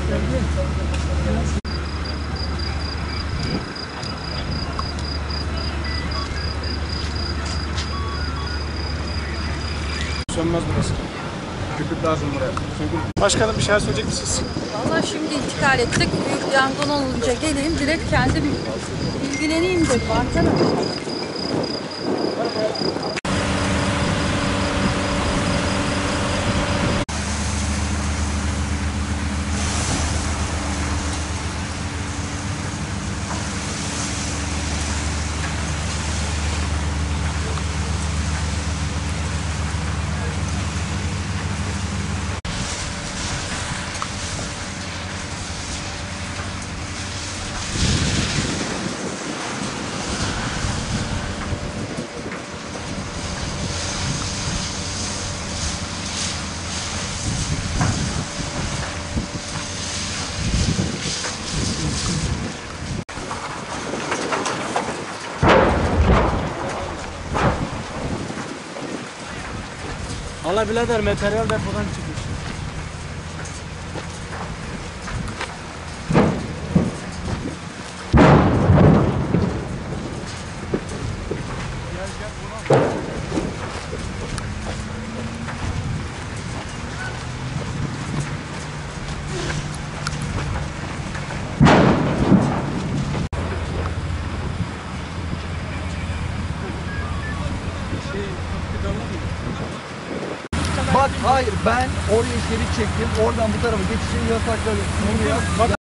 Sönmez burası. Köpük lazım buraya. Başkanım bir şey söyleyecek misiniz? Valla şimdi intikal ettik. Büyük yangın olunca geleyim direkt kendim ilgileneyim dedim arkadaşlar. Allah birader materyal depodan çıkmış. Bak hayır ben oraya şerit çektim. Oradan bu tarafa geçişini yasakladım.